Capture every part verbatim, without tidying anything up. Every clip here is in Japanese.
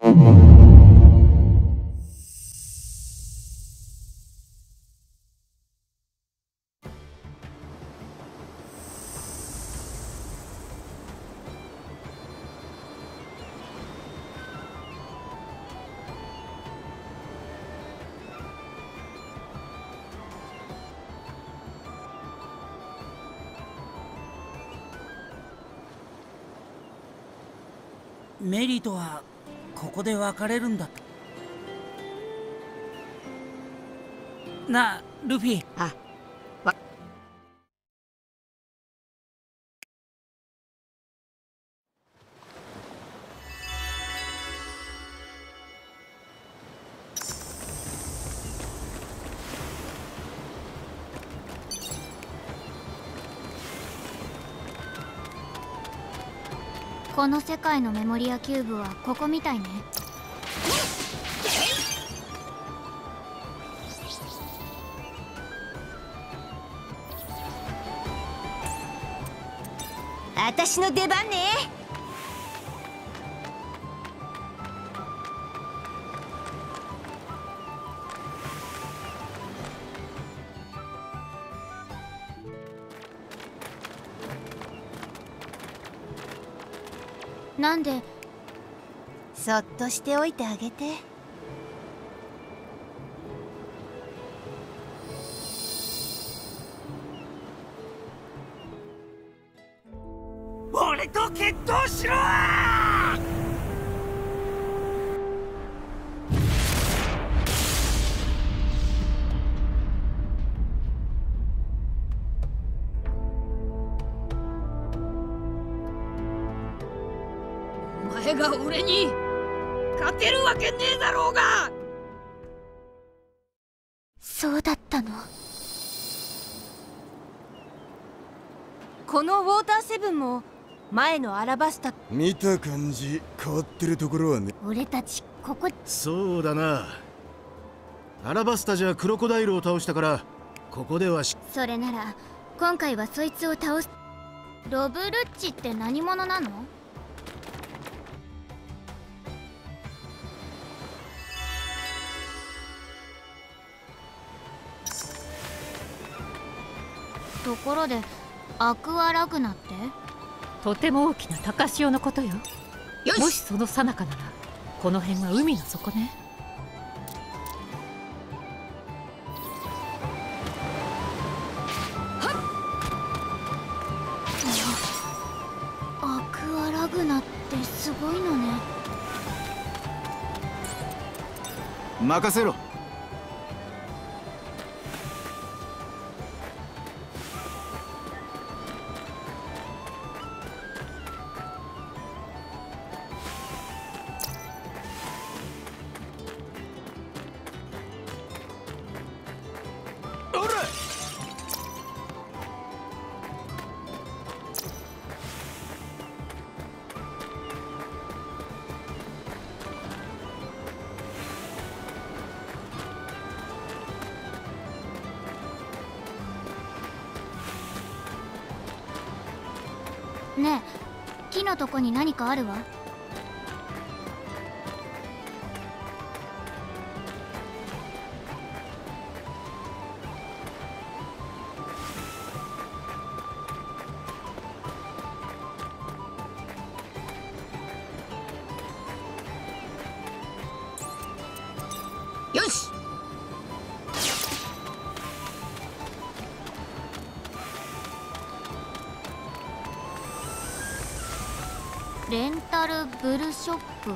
メリーとはここで別れるんだと。なあルフィ。 あ、わこの世界のメモリアキューブはここみたいね。 私の出番ね。 なんでそっとしておいてあげて。 俺と決闘しろ。お前が俺に勝てるわけねえだろうが。 そうだったの。 このウォーターセブンも前のアラバスタ。 見た感じ変わってるところはね。 俺たちここ。 そうだな。アラバスタじゃクロコダイルを倒したから、ここではし。 それなら今回はそいつを倒す。ロブルッチって何者なの？ところでアクアラグナって？ とても大きな高潮のことよ。もしその最中ならこの辺は海の底ね。 アクアラグナってすごいのね。 任せろ。 ねえ、木のとこに何かあるわ。 よし。 レンタルブルショップ？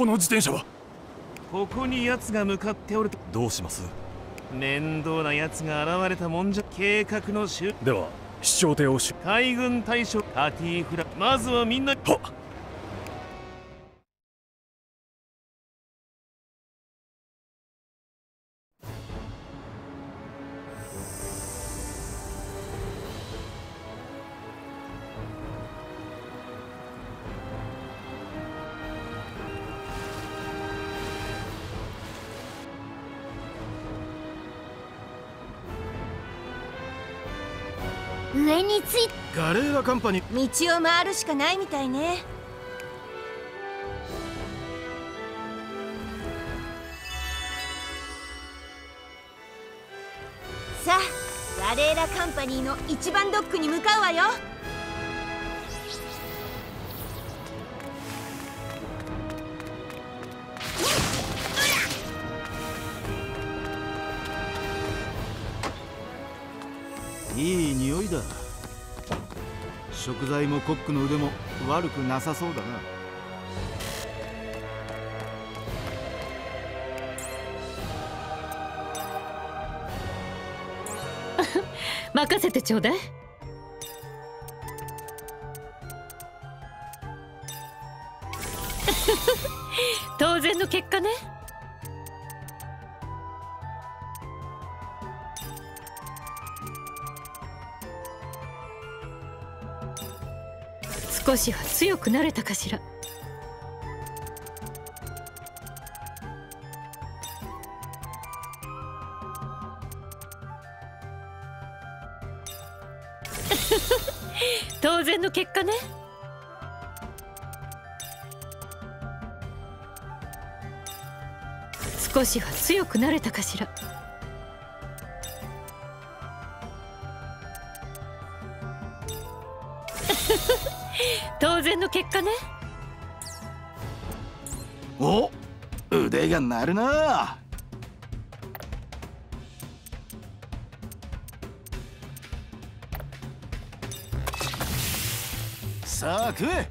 この自転車は。 ここに奴が向かっておると。 どうします？ 面倒な奴が現れたもんじゃ。計画の終では飛翔艇をし海軍大将カティフラ。まずはみんな。 はっ。 上についガレーラカンパニー。 道を回るしかないみたいね。さあガレーラカンパニーの一番ドックに向かうわよ。 いい匂いだ。食材もコックの腕も悪くなさそうだな。 任せてちょうだい。当然の結果ね。少しは強くなれたかしら。当然の結果ね。少しは強くなれたかしら。当然の結果ね。 お、腕が鳴るな。さあ食え。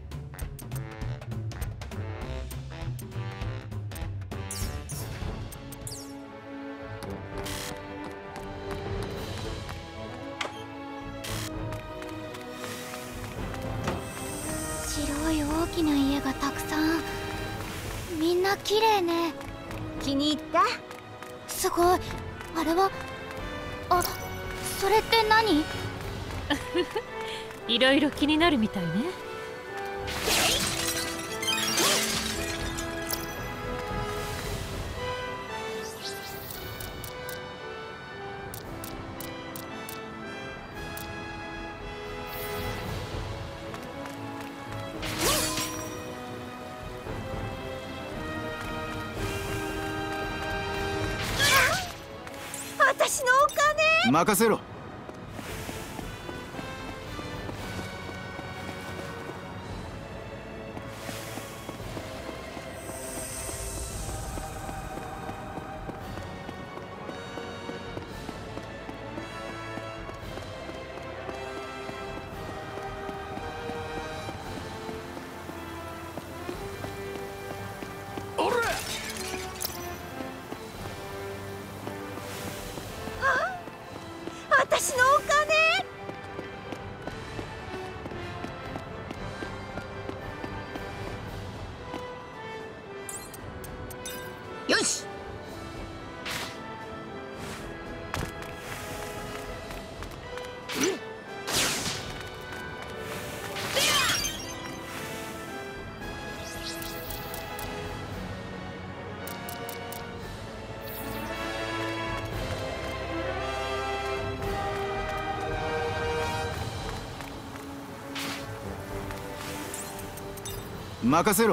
白い大きな家がたくさん。みんな綺麗ね。 気に入った？ すごい。あれは、あ、それって何？ いろいろ気になるみたいね。 私のお金。 任せろ。 私のお金。よし。 任せろ。 わ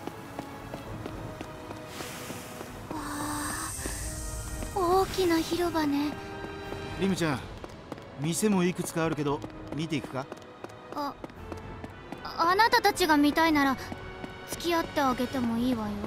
あ、大きな広場ね。 リムちゃん、店もいくつかあるけど見ていくか？ あ、あなたたちが見たいなら付き合ってあげてもいいわよ。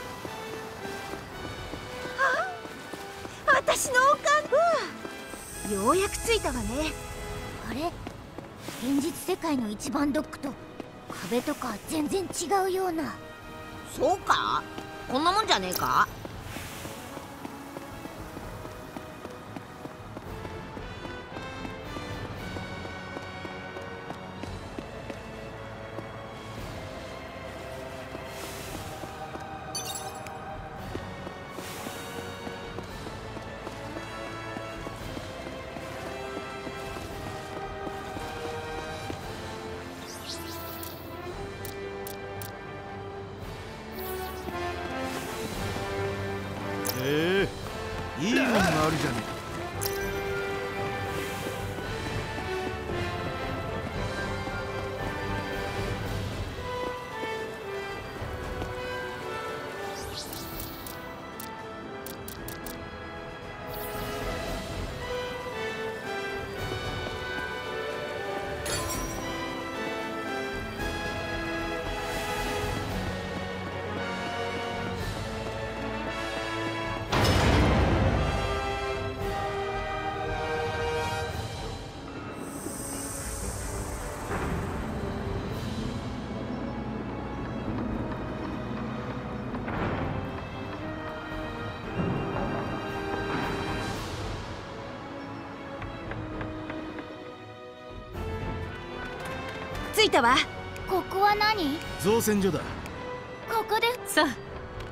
私のお金。 ようやく着いたわね。あれ、現実世界の一番ドックと壁とか全然違うような。 そうか、こんなもんじゃねえか。 へえ、いいもんがあるじゃねえか。 着いたわ。 ここは何？ 造船所だ。 ここでさあ、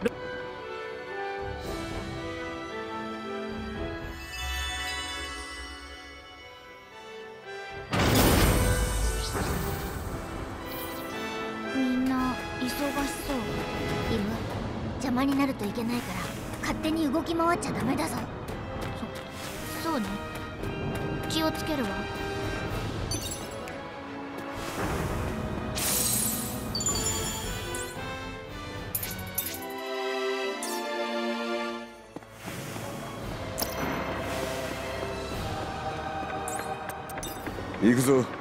みんな忙しそう。イム、邪魔になるといけないから勝手に動き回っちゃダメだぞ。そそうね、気をつけるわ。 行くぞ。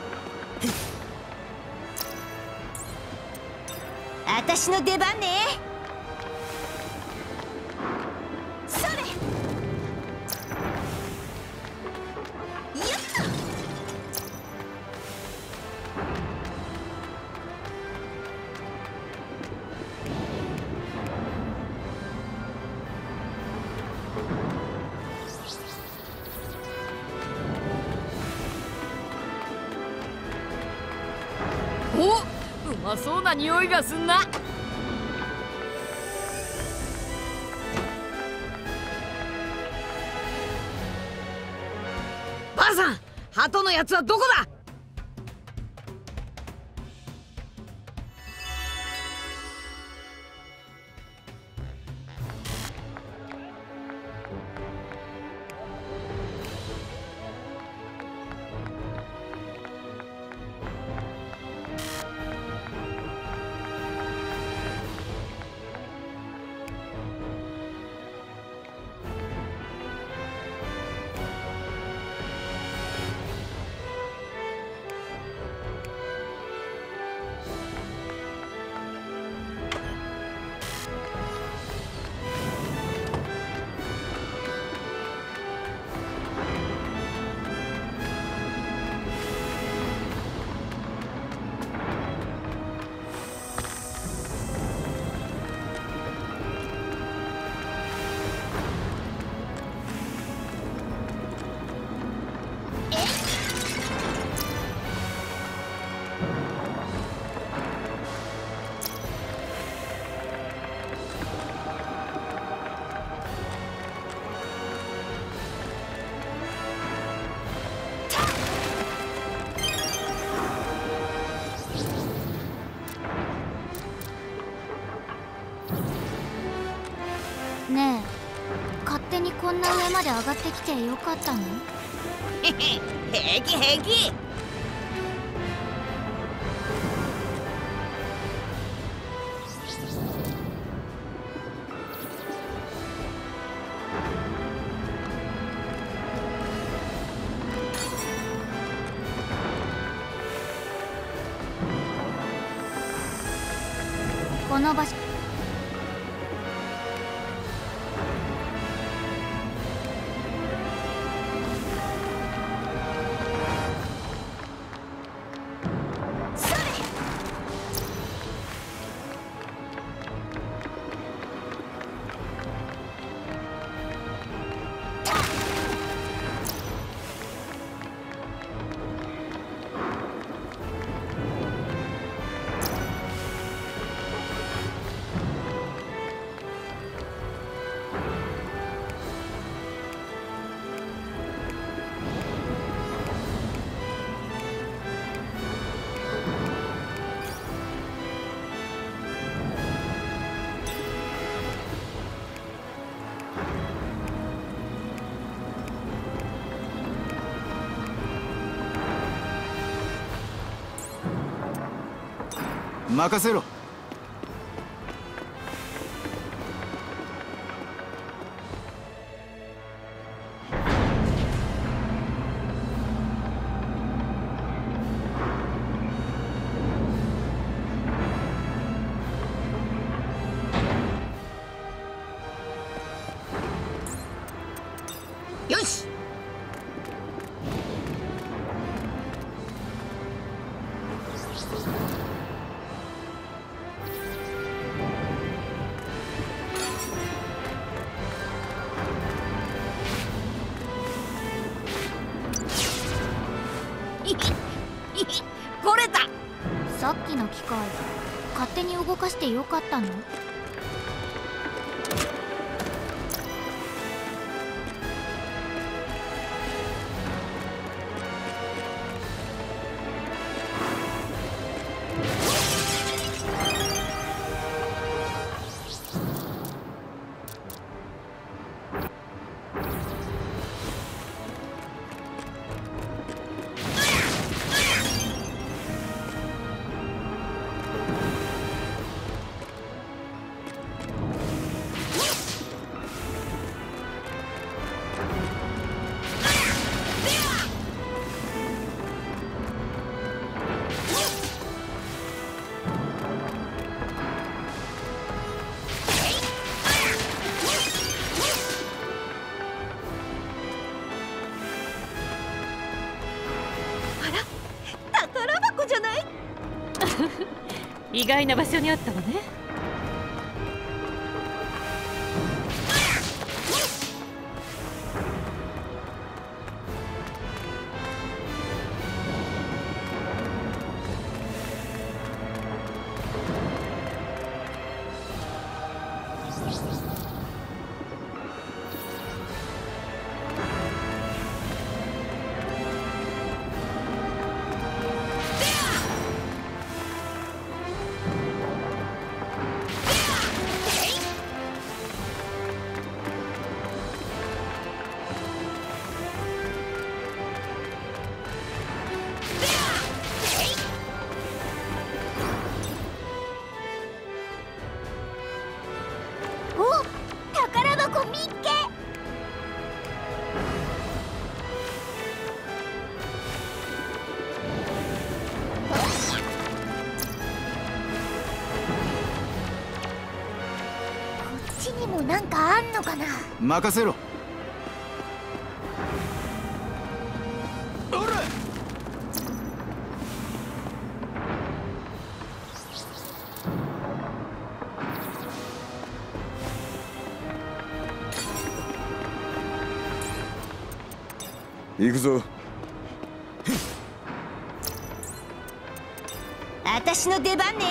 私の出番ね。それ。やった。 お、うまそうな匂いがすんな。ばあさん、鳩のやつはどこだ。 ねえ、勝手にこんな上まで上がってきてよかったの？ へへ、平気平気。 この場所。 任せろ。 よし。 これだ。さっきの機械勝手に動かしてよかったの？ 意外な場所にあったわね。 なんかあんのかな？ 任せろ。 行くぞ。 私の出番ね。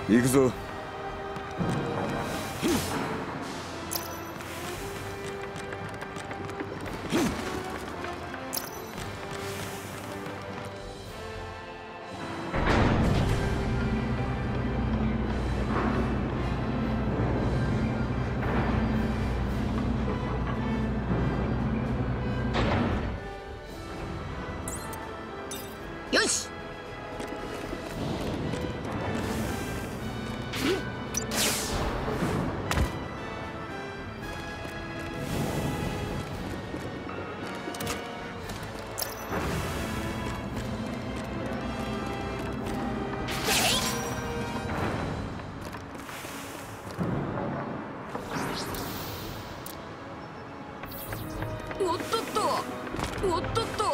行くぞ。 よし。おっとっと、おっとっと。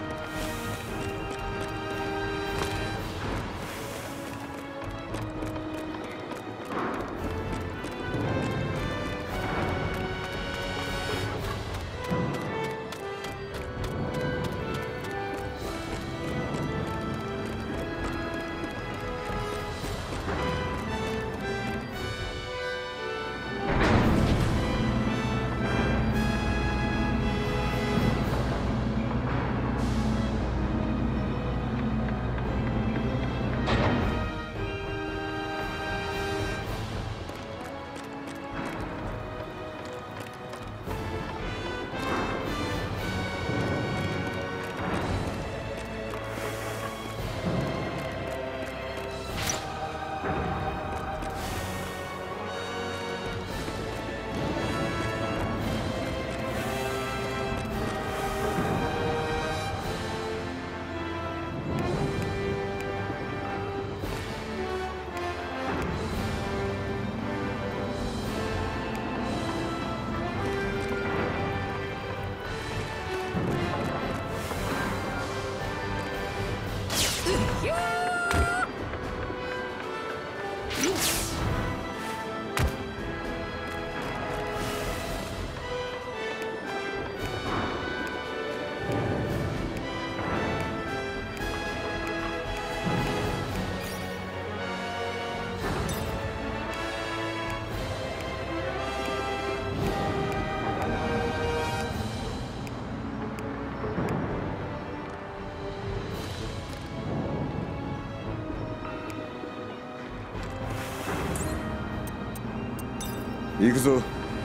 行くぞ。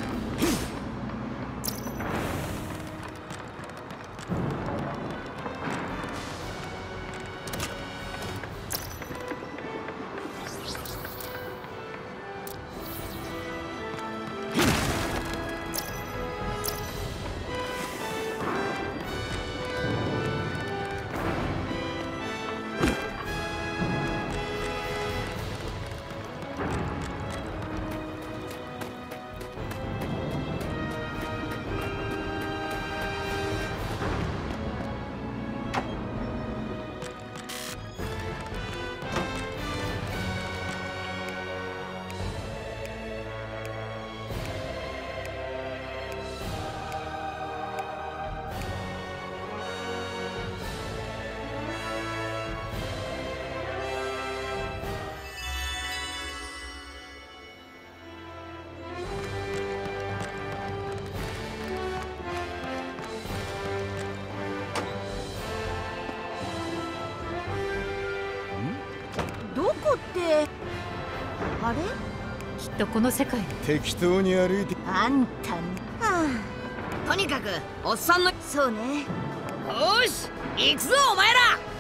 どこってあれ？ きっとこの世界適当に歩いて。 あんたの、はとにかくおっさんの。 あ、そうね。 よーし行くぞお前ら。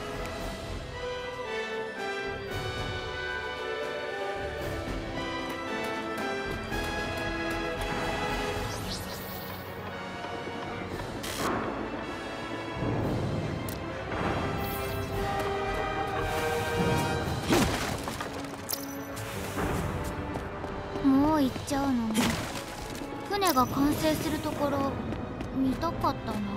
もう行っちゃうの？船が完成するところ見たかったな。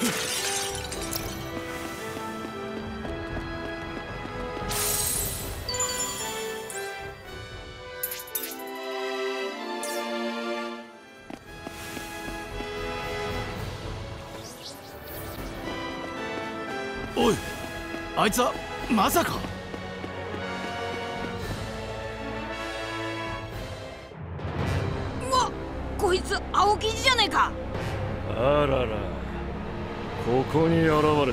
おい、あいつはまさか。 うわ、こいつ青生地じゃねえか。 あらら、ここに現れたか。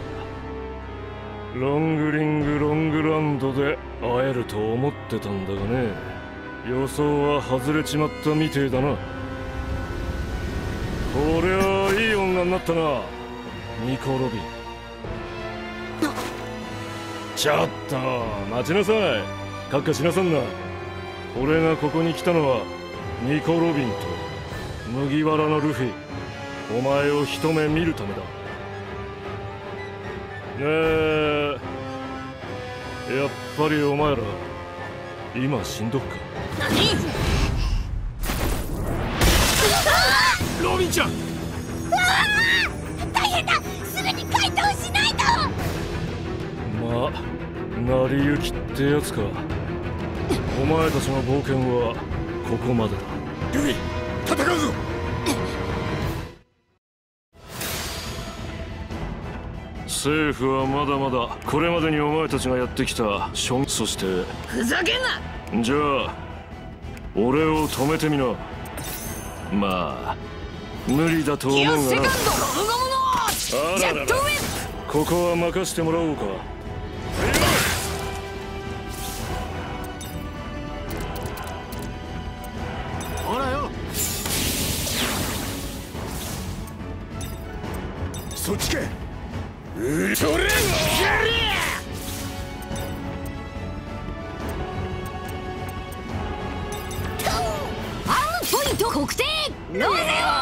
ロングリングロングランドで会えると思ってたんだがね、予想は外れちまったみてえだな。こりゃいい女になったな、ニコ・ロビン。ちょっと待ちなさい、カッカしなさんな。俺がここに来たのはニコ・ロビンと麦わらのルフィ、お前を一目見るためだ。ねえ、やっぱりお前ら今死んどくか。 何？ ロビンちゃん。 大変だ、すぐに回答しないと。 まあ、成り行きってやつか。お前たちの冒険はここまでだ。 ルフィ、戦うぞ。 政府はまだまだこれまでにお前たちがやってきた諸、そしてふざけんな。 じゃあ俺を止めてみな。まあ無理だと思うがな。 ギアセカンドゴムゴムのジェットウィップ。 ここは任してもらおうか。 ほらよ。 そっちか。 うれそれアームポイント確定。ロゼオン。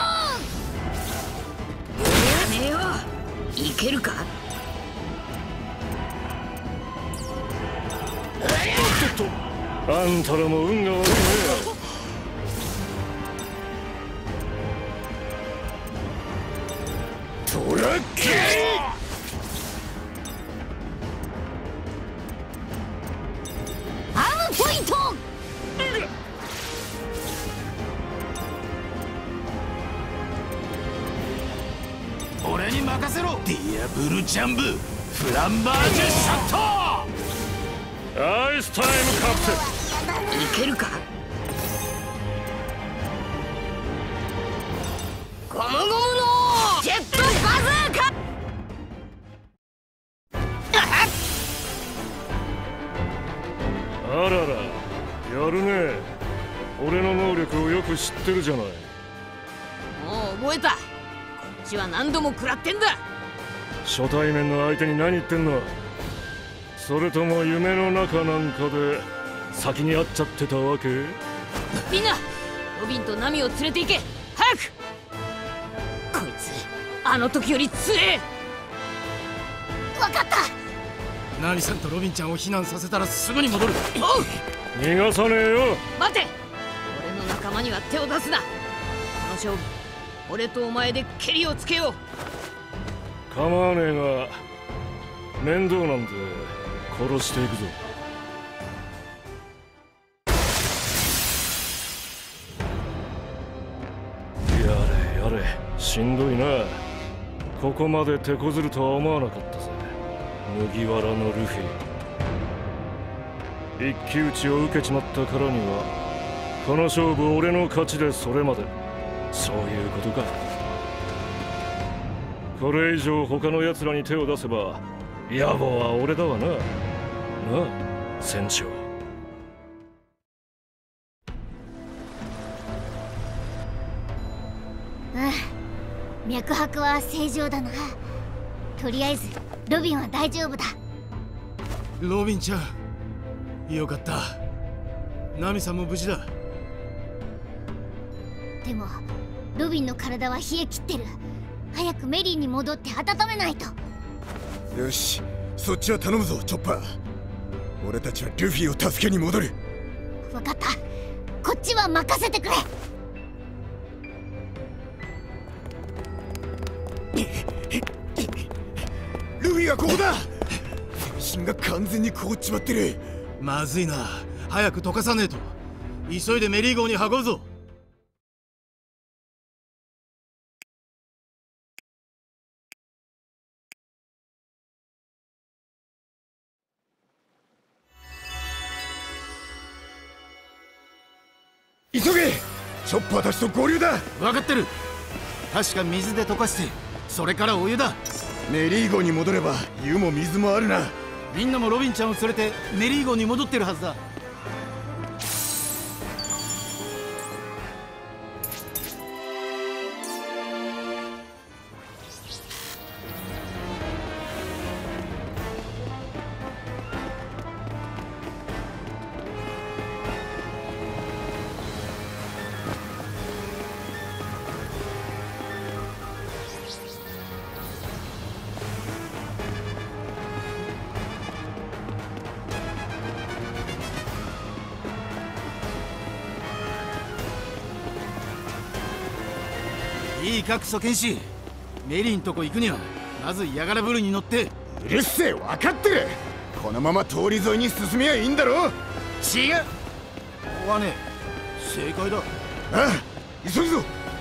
ねえよ、いけるか。 ちょっとあんたらも運が悪いね。トラッキー。 アームポイント。 俺に任せろ。ディアブルジャンブフランバージュシャット。 アイスタイムカプテン。 いけるか。ゴムゴムのジェットバズーカ。 あらら、やるね。俺の能力をよく知ってるじゃない。 もう覚えた。こっちは何度も食らってんだ。 初対面の相手に何言ってんの。それとも夢の中なんかで先に会っちゃってたわけ？ みんな、ロビンとナミを連れて行け。早く。こいつあの時より強え。 わかった。 ナミさんとロビンちゃんを避難させたらすぐに戻る。 おう。 逃がさねえよ。 待て。俺の仲間には手を出すな。この勝負、俺とお前でケリをつけよう。 構わねえが面倒なんで殺していくぞ。やれやれ、しんどいな。ここまで手こずるとは思わなかったぜ、麦わらのルフィ。一騎打ちを受けちまったからにはこの勝負俺の勝ちでそれまで。そういうことか。これ以上他の奴らに手を出せば野暮は俺だわな。なあ船長。 うん、脈拍は正常だな。とりあえずロビンは大丈夫だ。 ロビンちゃん、よかった。ナミさんも無事だ。 でもロビンの体は冷え切ってる。早くメリーに戻って温めないと。 よし、そっちは頼むぞチョッパー。俺たちはルフィを助けに戻る。 分かった、こっちは任せてくれ。 次はここだ。全身が完全に凍っちまってる。 まずいな。早く溶かさねえと。急いでメリー号に運ぶぞ。 急げ。チョッパーたちと合流だ。 分かってる。確か水で溶かしてそれからお湯だ。 メリー号に戻れば湯も水もあるな。 みんなもロビンちゃんを連れてメリー号に戻ってるはずだ。いいかクソ剣士。メリーんとこ行くにはまずヤガラブルに乗って。 うるせえ、分かってる。このまま通り沿いに進みゃいいんだろ。違う。 はね、正解だ。 ああ、急ぐぞ。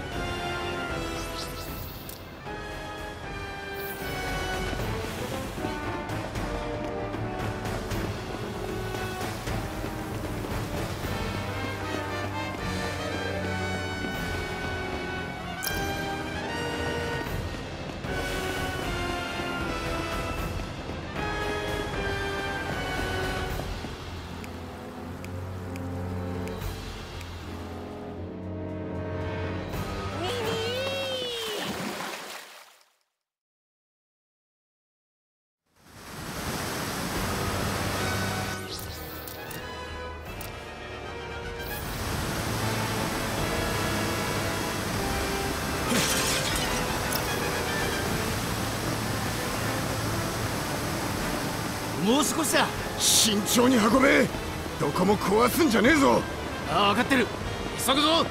もう少しだ。 慎重に運べ。どこも壊すんじゃねえぞ。 ああ、分かってる。急ぐぞ。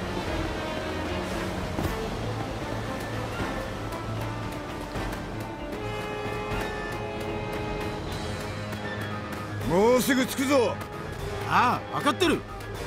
もうすぐ着くぞ。 ああ、分かってる。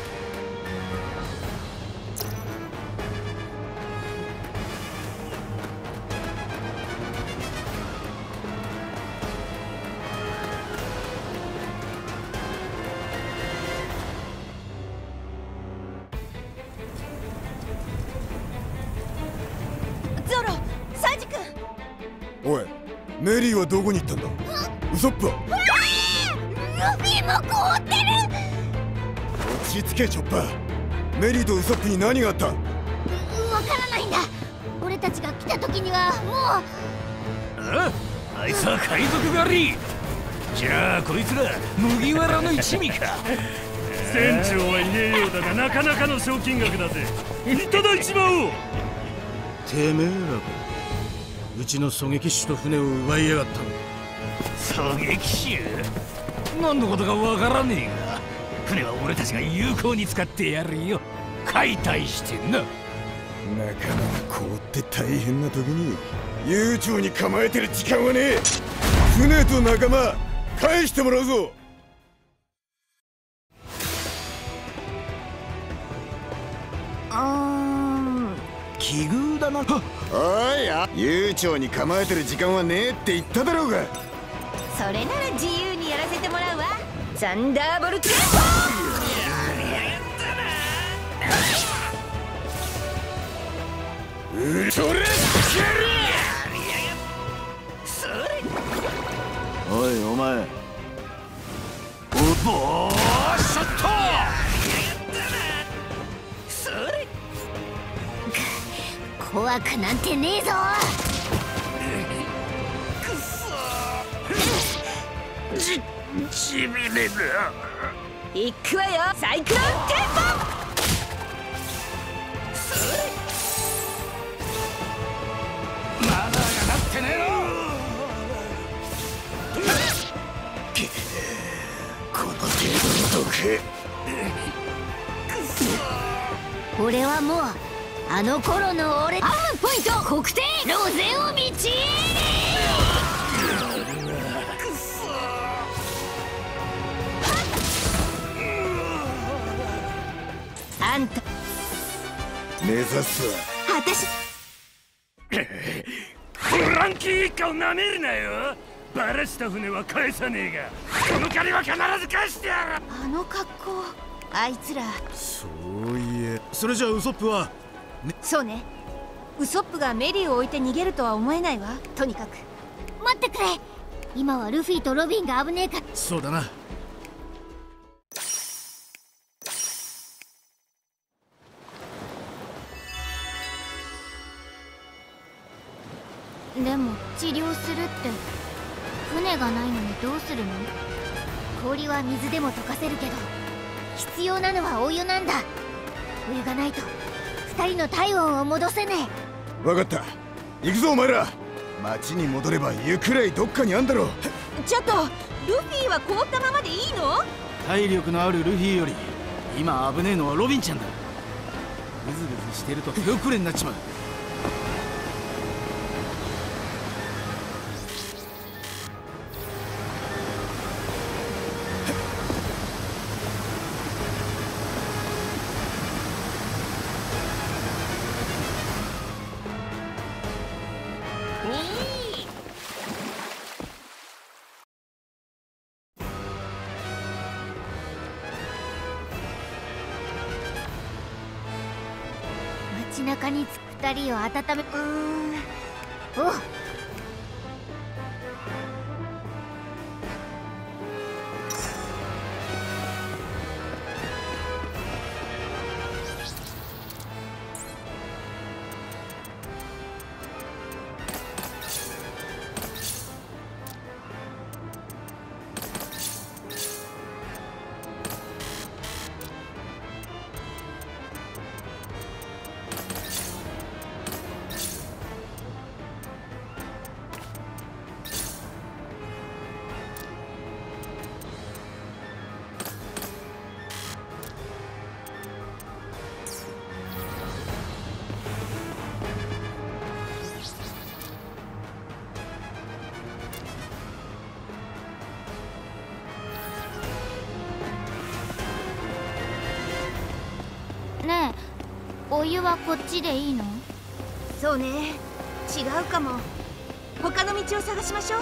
おい、メリーはどこに行ったんだ。ウソップは。 ルフィも凍ってる。 落ち着けチョッパー。メリーとウソップに何があった。 わからないんだ。俺たちが来た時にはもう。 ああ、あいつは海賊狩り。じゃあこいつら麦わらの一味か。 船長はいねえようだがなかなかの賞金額だぜ。いただいちまおう。 てめえらか。うちの狙撃手と船を奪いやがったの。 狙撃手？何のことかわからねえが、船は俺たちが有効に使ってやるよ。解体してんな。 仲間が凍って大変な時に悠長に構えてる時間はねえ。船と仲間返してもらうぞ。 奇遇だな。 おいや、悠長に構えてる時間はねえって言っただろうが。 それなら自由にやらせてもらうわ。サンダーボルト。 うるそれ。 おいお前。 おぼーショット。 怖くなんてねえぞ。 くそじじびれる。 いくわよ、サイクロンテンポ。 まだ上がってねえの。 この程度の毒。 俺はもうあの頃の俺。アームポイント国定ロゼを道。 指すわ。 私フランキー一家をなめるなよ。バラした船は返さねえが、この借りは必ず返してやる。 あの格好、あいつら。 そういえ、それじゃあウソップは、 ね、そうね。ウソップがメリーを置いて逃げるとは思えないわ。とにかく待ってくれ。今はルフィとロビンが危ねえか。 そうだな。 でも治療するって船がないのにどうするの？氷は水でも溶かせるけど必要なのはお湯なんだ。お湯がないと二人の体温を戻せねえ。分かった、行くぞお前ら。町に戻れば湯くらいどっかにあんだろう。 ちょっとルフィは凍ったままでいいの？ 体力のあるルフィより今危ねえのはロビンちゃんだ。グズグズしてると手遅れになっちまう。 街中に着く二人を温め。うーん、おう。ねえ、お湯はこっちでいいの？ そうね、違うかも。他の道を探しましょう。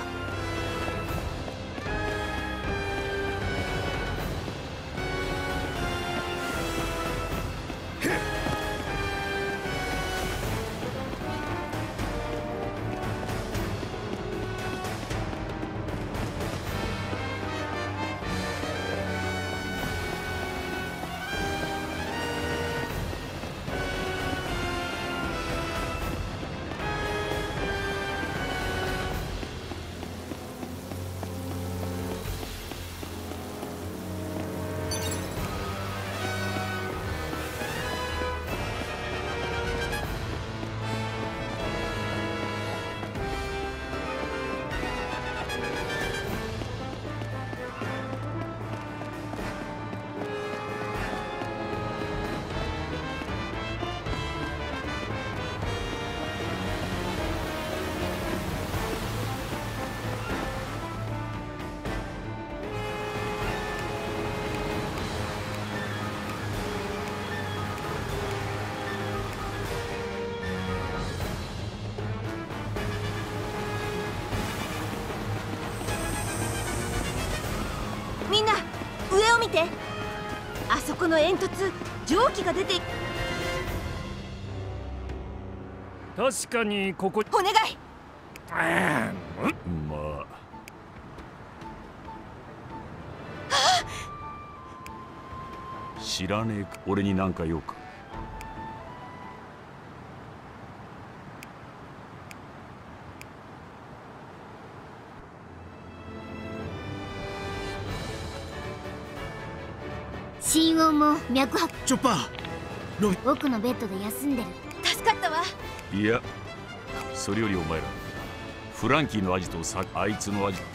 みんな上を見て。あそこの煙突、蒸気が出て。 確かにここ。 お願い。 あまあ知らねえか。俺に何か用か？ 心音も脈拍。 チョッパー、ロビン。 奥のベッドで休んでる。 助かったわ。 いや、それよりお前らフランキーのアジトをさ、あいつのアジト。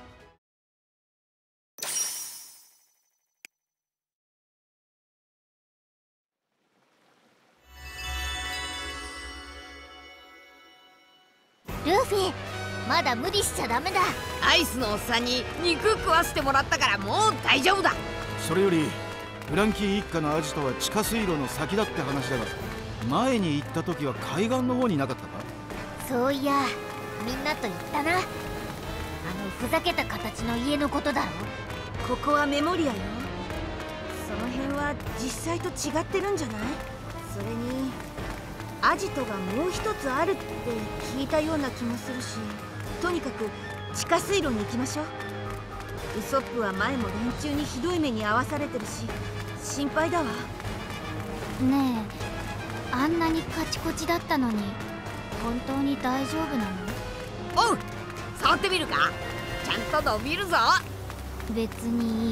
ルフィ、まだ無理しちゃダメだ。 アイスのおっさんに肉食わせてもらったからもう大丈夫だ。 それよりフランキー一家のアジトは地下水路の先だって話だが、 前に行った時は海岸の方になかったか？ そういや、みんなと言ったな。あのふざけた形の家のことだろ。 ここはメモリアよ。その辺は実際と違ってるんじゃない？それにアジトがもう一つあるって聞いたような気もするし、とにかく地下水路に行きましょう。ウソップは前も連中にひどい目に遭わされてるし心配だわ。 ねえ、あんなにカチコチだったのに本当に大丈夫なの？ おう、触ってみるか？ちゃんと伸びるぞ。 別にいい。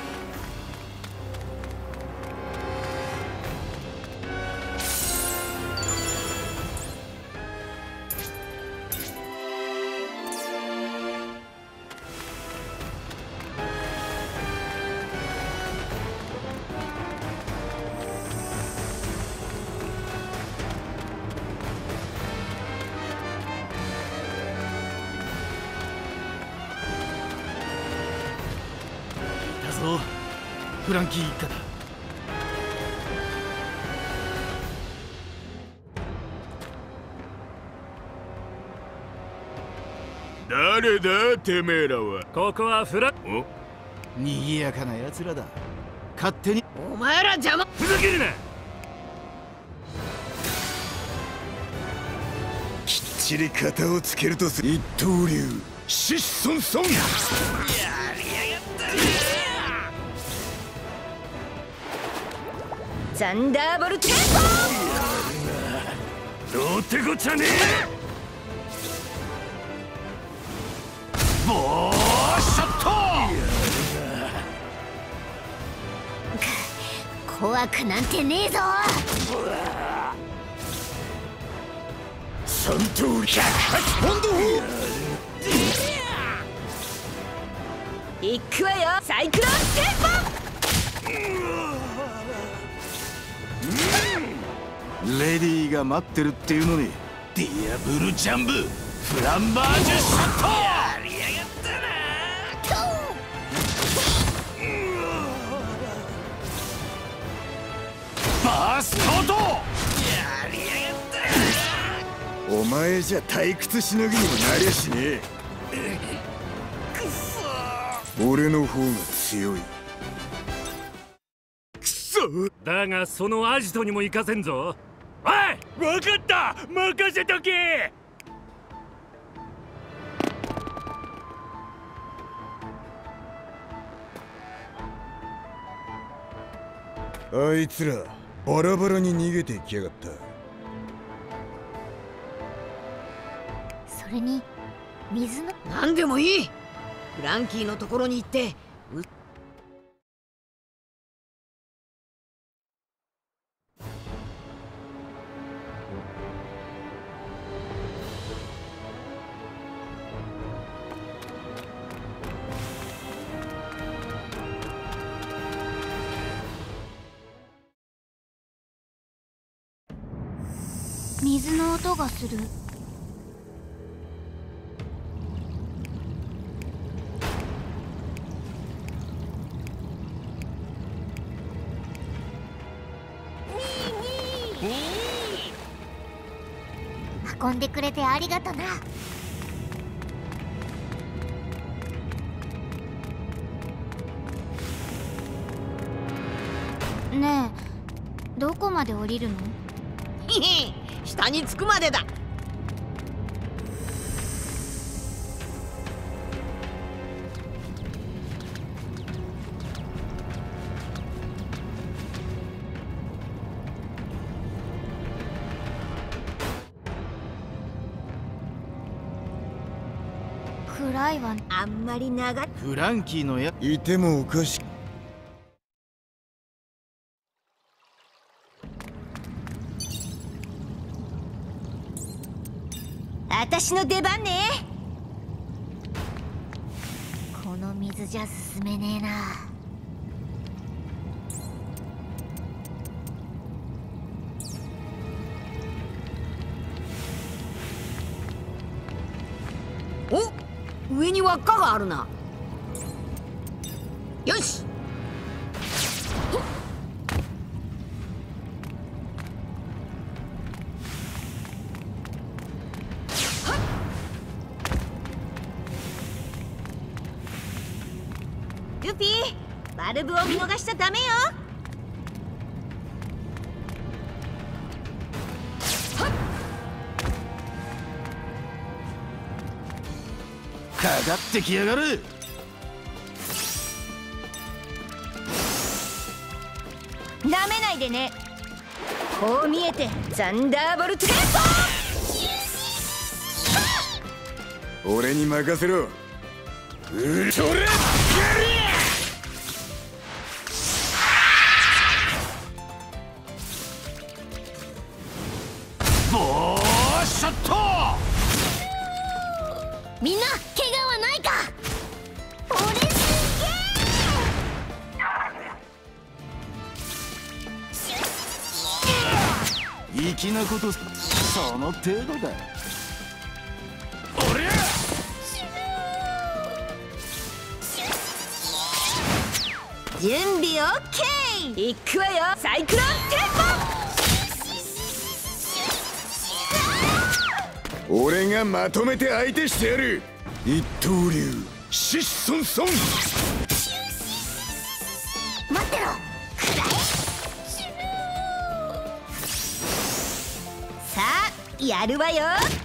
フランキー一家だ。 誰だてめえらは。 ここはフラおにぎやかな奴らだ。勝手に。 お前ら邪魔。 ふざけるな。 きっちり型をつけるとす。一刀流シッソンソン。やりやがったザンダーボルテンどうってこっちゃねえ。ボーショット。 怖くなんてねえぞ。 三刀流ひゃくはちポンド。 行くわよ、サイクロンステッレディーが待ってるっていうのに。 ディアブルジャンブフランバージュショット。やりやがったな。バーストート。やりやがったな。 お前じゃ退屈しのぎにもなりゃしねえ。くそ、俺の方が強い。くそだがそのアジトにも行かせんぞ。おい、分かった、任せとけ。 あいつらバラバラに逃げていきやがった。 それに水の。 何でもいい。フランキーのところに行ってう水の音がする。運んでくれてありがとな。ねえ、どこまで降りるの？ ひひ下に着くまでだ。 暗いわ。 あんまり長い。 フランキーのやいてもおかしく。 私の出番ね。 この水じゃ進めねえな。 お、上に輪っかがあるな。よし。 ルフィ、バルブを見逃しちゃダメよ。 かかってきやがる。 なめないでね。こう見えてザンダーボルトレート。俺に任せろ。ウルトラボーショット。 みんな怪我はないか。俺すげえ。粋なことその程度だ。 俺準備オッケー。いくわよ、サイクロンテンポ。俺がまとめて相手してやる。一刀流シッソンソン。 待ってろ。 さあやるわよ。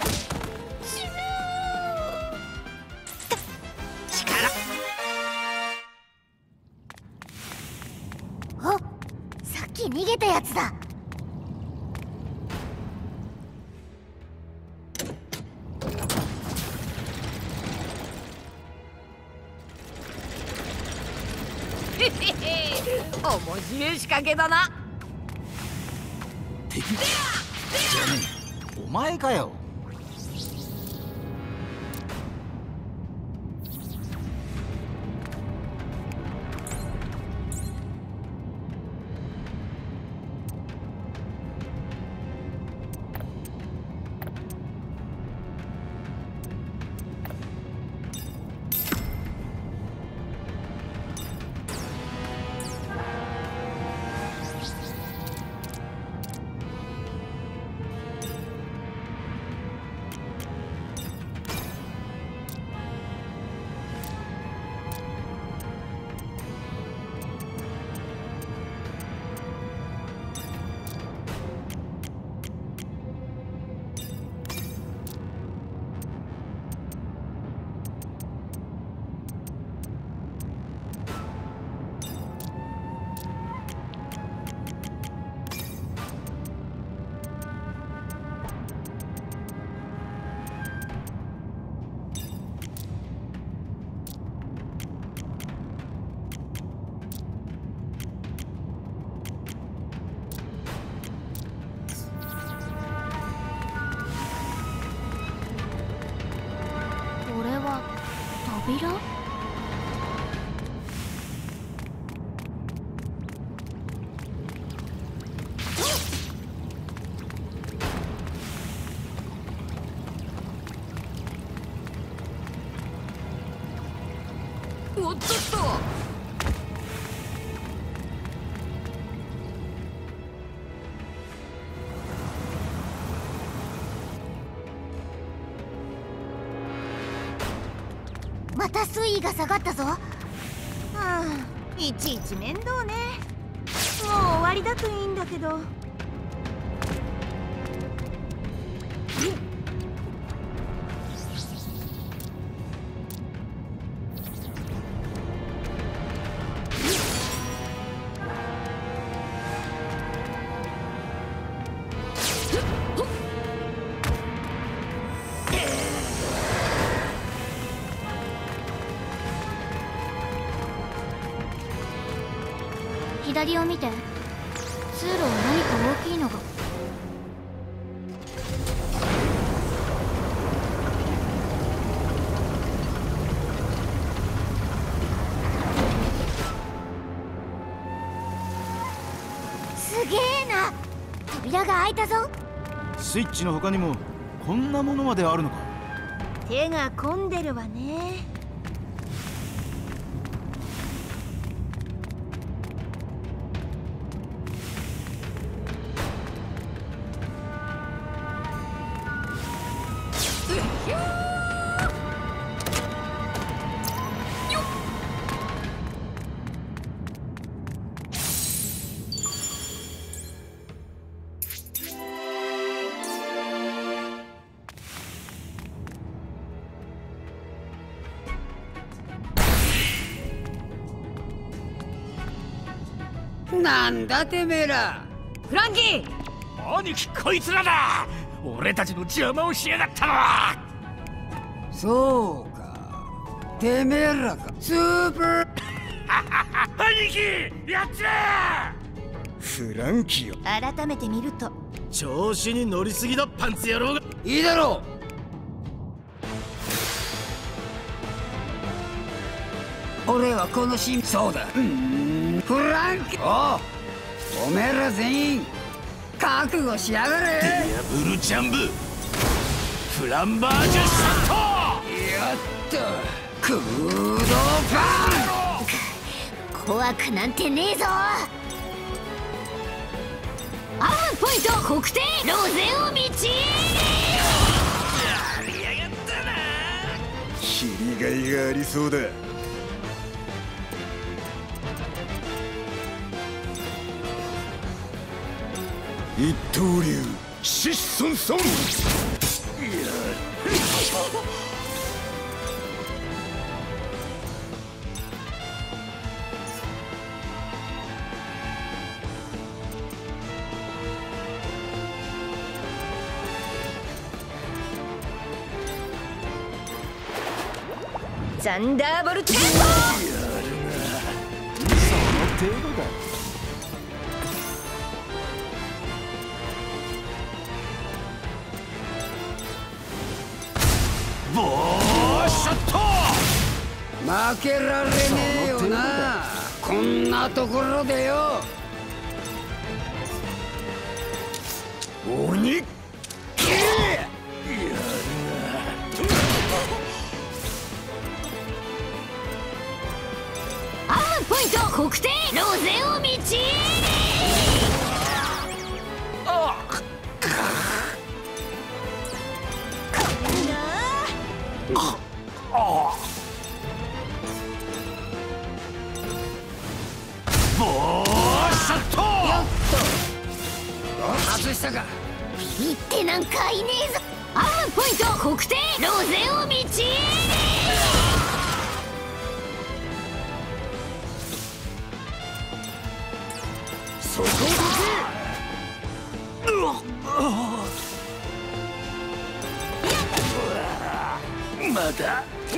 あ、さっき逃げたやつだ。 へへへ、面白い仕掛けだな。 敵じゃねえ、お前かよ。 扉？ おっとっと。 また水位が下がったぞ。はあ、いちいち面倒ね。もう終わりだといいんだけど。 左を見て。通路は何か大きいのが。すげえな。扉が開いたぞ。 スイッチの他にもこんなものまであるのか。 手が込んでるわね。 なんだてめえら。 フランキー、 兄貴こいつらだ。俺たちの邪魔をしやがったのは。 そうか、てめえらか。スーパー兄貴やっちゃフランキーよ。 改めて見ると調子に乗りすぎだパンツ野郎が。 いいだろう。俺はこのシーン。そうだ。うーん、フランキー。おう、おめえら全員覚悟しやがれ。 ディアブルジャンブフランバージュシャット。 やった空洞パン。 怖くなんてねえぞ。アームポイント国定ロゼを導やりやがったな。 切りがいがありそうだ。一刀流シッソンソン。 ザンダーボルテンポ。 その程度だ。 ボーショット。 負けられねえよな、こんなところでよ。 鬼アームポイント国定ロゼを導ボーショット。 外したか。 ビビってなんかいねえぞ。アームポイント国定ロゼを導そこまだまだ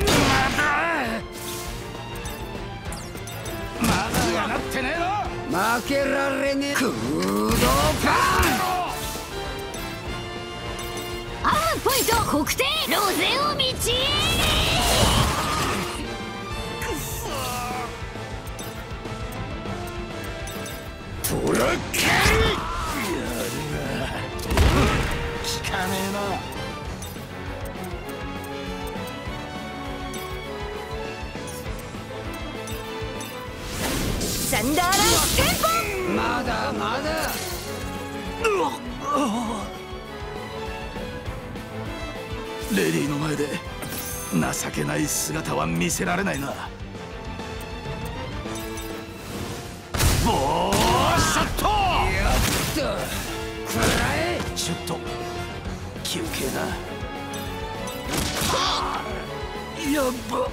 まだやなってねえの。 負けられねえ空洞パアームポイント国定ロゼを導トラッキー。 効かねえな。 サンダーランステンポ。 ン。まだまだ。 レディーの前で情けない姿は見せられないな。ボーショット。 やったくらえ。 ちょっと休憩だ。やば。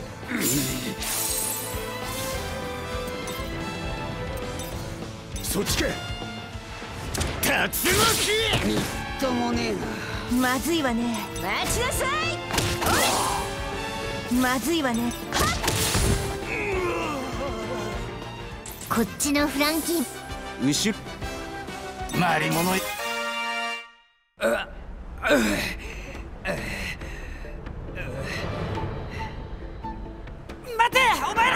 そっちか。 竜巻。みっともねえな。 まずいわね。待ちなさい。まずいわね。 こっちのフランキー後ろマリモの待てお前ら。